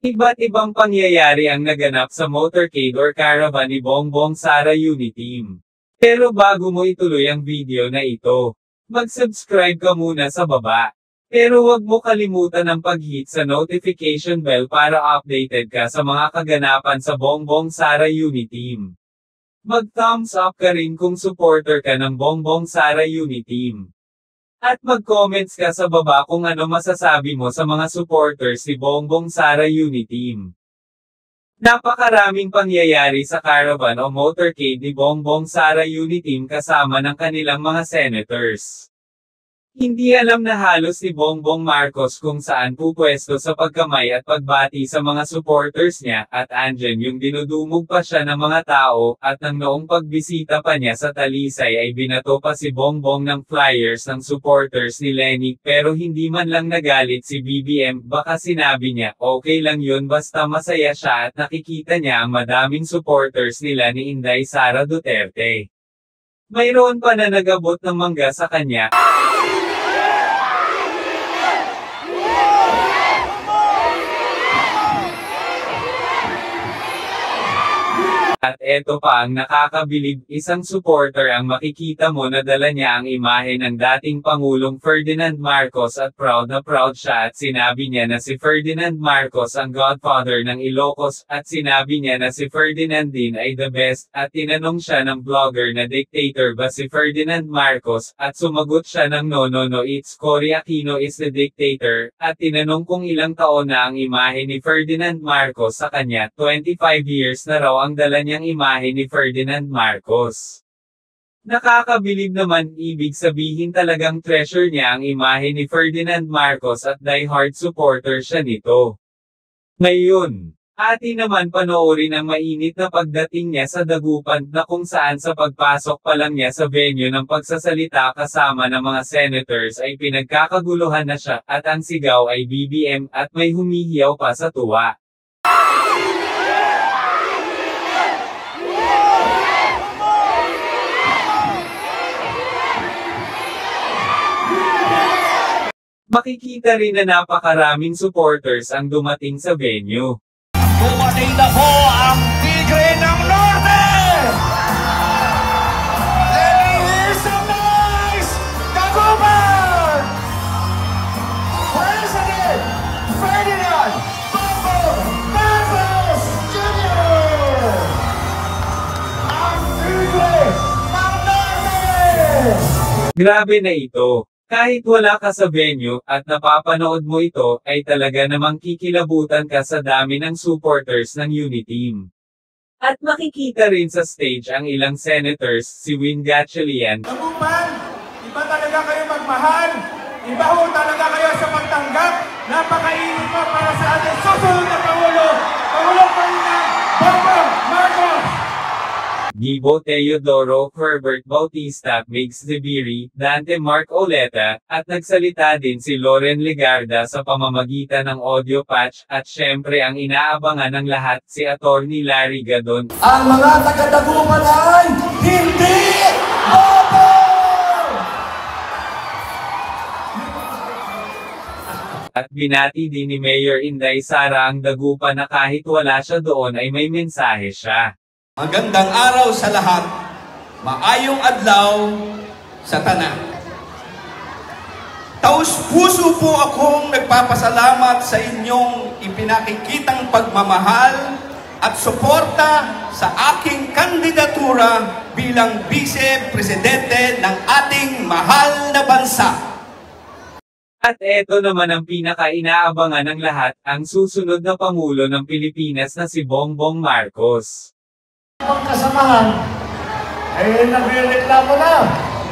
Iba't ibang pangyayari ang naganap sa Motorcade or Caravan ni Bong Bong Sara Uniteam. Pero bago mo ituloy ang video na ito, mag-subscribe ka muna sa baba. Pero huwag mo kalimutan ang pag-hit sa notification bell para updated ka sa mga kaganapan sa Bong Bong Sara Uniteam. Mag-thumbs up ka rin kung supporter ka ng Bong Bong Sara Uniteam. At mag-comments ka sa baba kung ano masasabi mo sa mga supporters ni Bong Bong Sara Uniteam. Napakaraming pangyayari sa Caravan o Motorcade ni Bong Bong Sara Uniteam kasama ng kanilang mga senators. Hindi alam na halos ni Bongbong Marcos kung saan pupwesto sa pagkamay at pagbati sa mga supporters niya, at andyan yung dinudumog pa siya ng mga tao, at nang noong pagbisita pa niya sa Talisay ay binato pa si Bongbong ng flyers ng supporters ni Lenny, pero hindi man lang nagalit si BBM, baka sinabi niya, okay lang yun basta masaya siya at nakikita niya ang madaming supporters nila ni Inday Sara Duterte. Mayroon pa na nag-abot ng mangga sa kanya. At eto pa ang nakakabilib, isang supporter ang makikita mo na dala niya ang imahe ng dating Pangulong Ferdinand Marcos at proud na proud siya at sinabi niya na si Ferdinand Marcos ang godfather ng Ilocos, at sinabi niya na si Ferdinand din ay the best, at tinanong siya ng vlogger na dictator ba si Ferdinand Marcos, at sumagot siya ng no, it's Cory Aquino is the dictator, at tinanong kung ilang taon na ang imahe ni Ferdinand Marcos sa kanya, 25 years na raw ang dala niya ang imahe ni Ferdinand Marcos. Nakakabilib naman, ibig sabihin talagang treasure niya ang imahe ni Ferdinand Marcos at die-hard supporter siya nito. Ngayon, atin naman panoorin ang mainit na pagdating niya sa dagupan na kung saan sa pagpasok pa lang niya sa venue ng pagsasalita kasama ng mga senators ay pinagkakaguluhan na siya, at ang sigaw ay BBM, at may humihiyaw pa sa tuwa. Makikita rin na napakaraming supporters ang dumating sa venue. Dumating na po ang Tigre ng Norte! Ladies and guys, Caravan! President Ferdinand Bongbong Marcos Jr. Ang Tigre ng Norte! Grabe na ito. Kahit wala ka sa venue, at napapanood mo ito, ay talaga namang kikilabutan ka sa dami ng supporters ng Uniteam. At makikita rin sa stage ang ilang senators, si Win Gatchalian. Dagupan, iba talaga kayo magmahal, iba ho talaga kayo sa pagtanggap, napakainit mo para sa ating susunod na Pangulo, Pangulong Ferdinand Bongbong Marcos! Gibo Teodoro, Herbert Bautista, Migs Zebiri, Dante Mark Oleta, at nagsalita din si Loren Legarda sa pamamagitan ng audio patch, at syempre ang inaabangan ng lahat, si Attorney Larry Gadon. Ang mga taga-Dagupan ay hindi bobo! At binati din ni Mayor Inday Sara ang Dagupan na kahit wala siya doon ay may mensahe siya. Magandang araw sa lahat, maayong adlaw sa tanan. Taus-puso po akong nagpapasalamat sa inyong ipinakikitang pagmamahal at suporta sa aking kandidatura bilang Vice-Presidente ng ating mahal na bansa. At eto naman ang pinaka-inaabangan ng lahat, ang susunod na Pangulo ng Pilipinas na si Bongbong Marcos. Ang kasamahan ay nagreklamo na.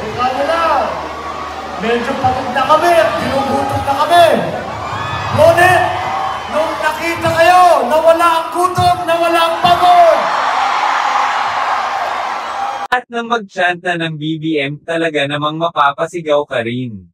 Medyo pagod na kami at ginugutom na kami. Ngunit, nung nakita kayo na wala ang gutom, na wala ang pagod. At nang mag-chant na ng BBM, talaga namang mapapasigaw ka rin.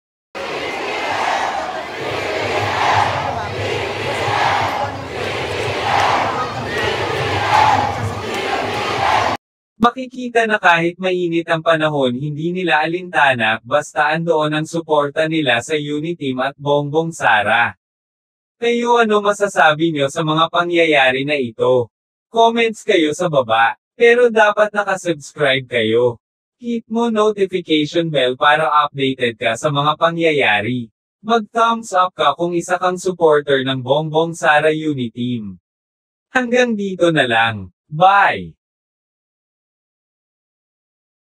Makikita na kahit mainit ang panahon hindi nila alintana, basta andoon ang suporta nila sa Uniteam at Bongbong Sara. Kayo ano masasabi nyo sa mga pangyayari na ito? Comments kayo sa baba. Pero dapat nakasubscribe kayo. Hit mo notification bell para updated ka sa mga pangyayari. Mag-thumbs up ka kung isa kang supporter ng Bong Bong Sara Uniteam. Hanggang dito na lang. Bye!